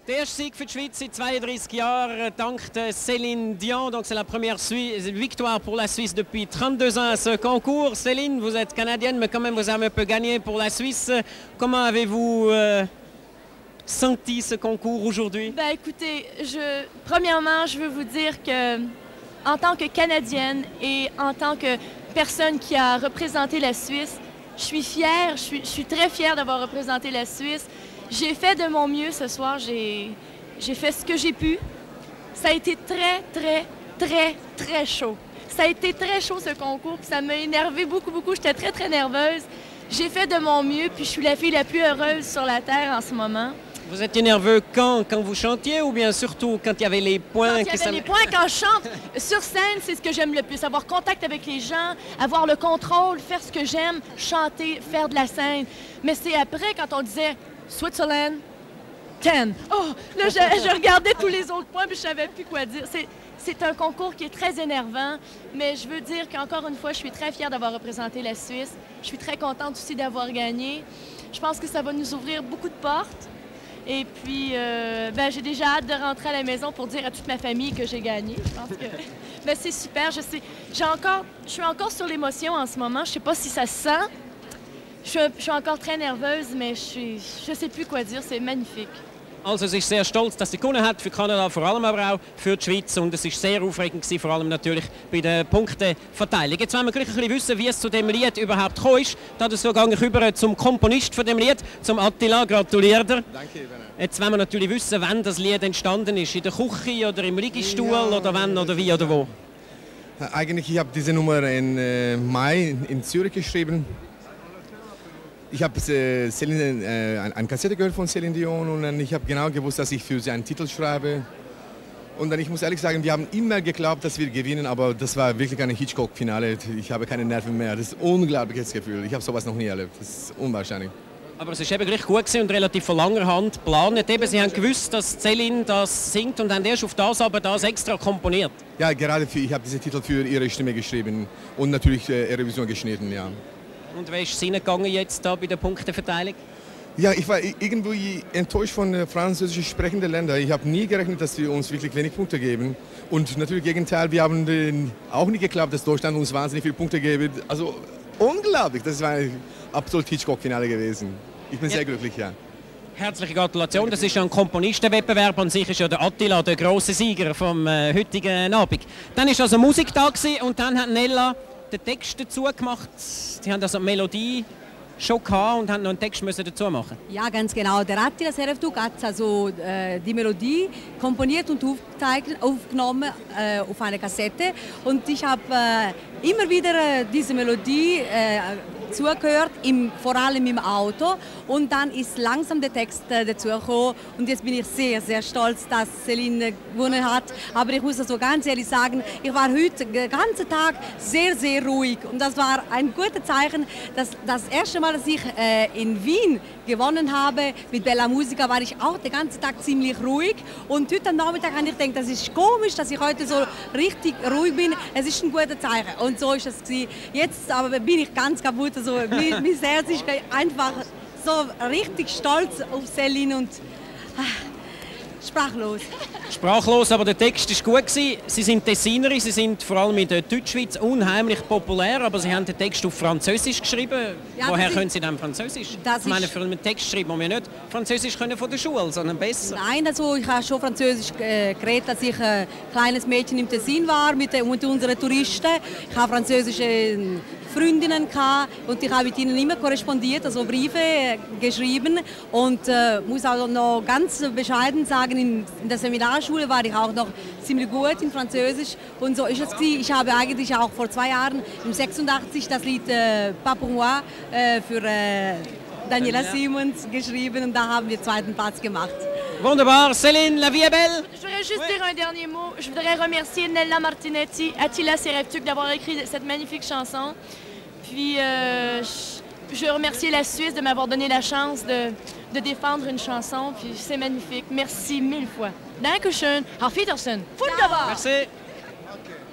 Der erste Sieg für die Schweiz seit 32 Jahren, dank de Céline Dion. Donc c'est la première victoire pour la Suisse depuis 32 ans à ce concours. Céline, vous êtes canadienne, mais quand même vous avez un peu gagné pour la Suisse. Comment avez-vous senti ce concours aujourd'hui? Ben, écoutez, premièrement, je veux vous dire que en tant que Canadienne et en tant que personne qui a représenté la Suisse, je suis fière, je suis très fière d'avoir représenté la Suisse. J'ai fait de mon mieux ce soir, j'ai fait ce que j'ai pu. Ça a été très, très, très, très chaud. Ça a été très chaud ce concours, puis ça m'a énervé beaucoup, beaucoup. J'étais très, très nerveuse. J'ai fait de mon mieux, puis je suis la fille la plus heureuse sur la Terre en ce moment. Vous étiez nerveux quand vous chantiez ou bien surtout quand il y avait les points? Quand il y avait les points, quand je chante sur scène, c'est ce que j'aime le plus. Avoir contact avec les gens, avoir le contrôle, faire ce que j'aime, chanter, faire de la scène. Mais c'est après quand on disait Switzerland, 10. Oh, là, je regardais tous les autres points puis je savais plus quoi dire. C'est un concours qui est très énervant, mais je veux dire qu'encore une fois, je suis très fière d'avoir représenté la Suisse. Je suis très contente aussi d'avoir gagné. Je pense que ça va nous ouvrir beaucoup de portes. Et puis, j'ai déjà hâte de rentrer à la maison pour dire à toute ma famille que j'ai gagné. Je pense que c'est super. Je suis encore sur l'émotion en ce moment. Je ne sais pas si ça se sent. Je suis encore très nerveuse, mais je ne sais plus quoi dire. C'est magnifique. Also, sie ist sehr stolz, dass sie gewonnen hat für Kanada, vor allem aber auch für die Schweiz. Und es war sehr aufregend, vor allem natürlich bei der Punkteverteilung. Jetzt wollen wir gleich ein bisschen wissen, wie es zu dem Lied überhaupt gekommen ist. Dazu gehe ich rüber zum Komponist von dem Lied, zum Attila. Gratuliere dir. Danke. Jetzt wollen wir natürlich wissen, wann das Lied entstanden ist. In der Küche oder im Liegestuhl oder wann oder wie oder wo? Eigentlich, ich habe diese Nummer im Mai in Zürich geschrieben. Ich habe eine Kassette gehört von Céline Dion und dann, ich habe genau gewusst, dass ich für sie einen Titel schreibe. Und dann, ich muss ehrlich sagen, wir haben immer geglaubt, dass wir gewinnen, aber das war wirklich ein Hitchcock-Finale. Ich habe keine Nerven mehr. Das ist ein unglaubliches Gefühl. Ich habe sowas noch nie erlebt. Das ist unwahrscheinlich. Aber es war eben gleich gut und relativ von langer Hand geplant. Eben, Sie haben gewusst, dass Céline das singt und haben erst auf das aber das extra komponiert. Ja, gerade ich habe diesen Titel für ihre Stimme geschrieben und natürlich Revision geschnitten, ja. Und wie ist es Ihnen gegangen jetzt da bei der Punkteverteilung? Ja, ich war irgendwie enttäuscht von französisch sprechenden Ländern. Ich habe nie gerechnet, dass wir uns wirklich wenig Punkte geben. Und natürlich im Gegenteil, wir haben auch nicht geglaubt, dass Deutschland uns wahnsinnig viele Punkte gibt. Also unglaublich, das war ein absolut Hitchcock-Finale gewesen. Ich bin sehr glücklich, ja. Herzliche Gratulation, das ist ja ein Komponistenwettbewerb. An sich ist ja der Attila der grosse Sieger vom heutigen Abend. Dann war also Musik da und dann hat Nella den Text dazu gemacht. Sie haben also eine Melodie schon gehabt und haben noch einen Text dazu machen. Ja, ganz genau. Der Attila Serevtuk hat also die Melodie komponiert und aufgenommen auf eine Kassette. Und ich habe immer wieder diese Melodie zugehört, vor allem im Auto. Und dann ist langsam der Text dazugekommen. Und jetzt bin ich sehr, sehr stolz, dass Céline gewonnen hat. Aber ich muss also ganz ehrlich sagen, ich war heute den ganzen Tag sehr, sehr ruhig. Und das war ein gutes Zeichen, dass das erste Mal, dass ich in Wien gewonnen habe mit Bella Musica, war ich auch den ganzen Tag ziemlich ruhig. Und heute am Nachmittag habe ich gedacht, das ist komisch, dass ich heute so richtig ruhig bin. Es ist ein gutes Zeichen. Und so ist es gewesen. Jetzt aber bin ich ganz kaputt. Also, mein Herz ist einfach so richtig stolz auf Céline und sprachlos. Sprachlos, aber der Text war gut. Sie sind Tessinerin, Sie sind vor allem in der Deutschschweiz unheimlich populär, aber Sie haben den Text auf Französisch geschrieben. Ja, woher können Sie denn Französisch? Ich meine, für einen Text schreiben wir nicht Französisch können von der Schule, sondern besser. Nein, also ich habe schon Französisch geredet, als ich ein kleines Mädchen im Tessin war mit unseren Touristen. Ich habe französische Freundinnen gehabt und ich habe mit ihnen immer korrespondiert, also Briefe geschrieben und muss auch noch ganz bescheiden sagen, in der Seminarschule war ich auch noch ziemlich gut in Französisch und so ist es gewesen. Ich habe eigentlich auch vor 2 Jahren im 86 das Lied Pas pour moi für Daniela Simons geschrieben und da haben wir 2. Platz gemacht. Wunderbar, Céline, la vie est belle. Je voudrais juste dire un dernier mot. Je voudrais remercier Nella Martinetti, Attila Serevtuk d'avoir écrit cette magnifique chanson. Puis je remercie la Suisse de m'avoir donné la chance de défendre une chanson. Puis c'est magnifique. Merci 1000 fois. Dankeschön. Auf Wiedersehen. Wunderbar. Merci.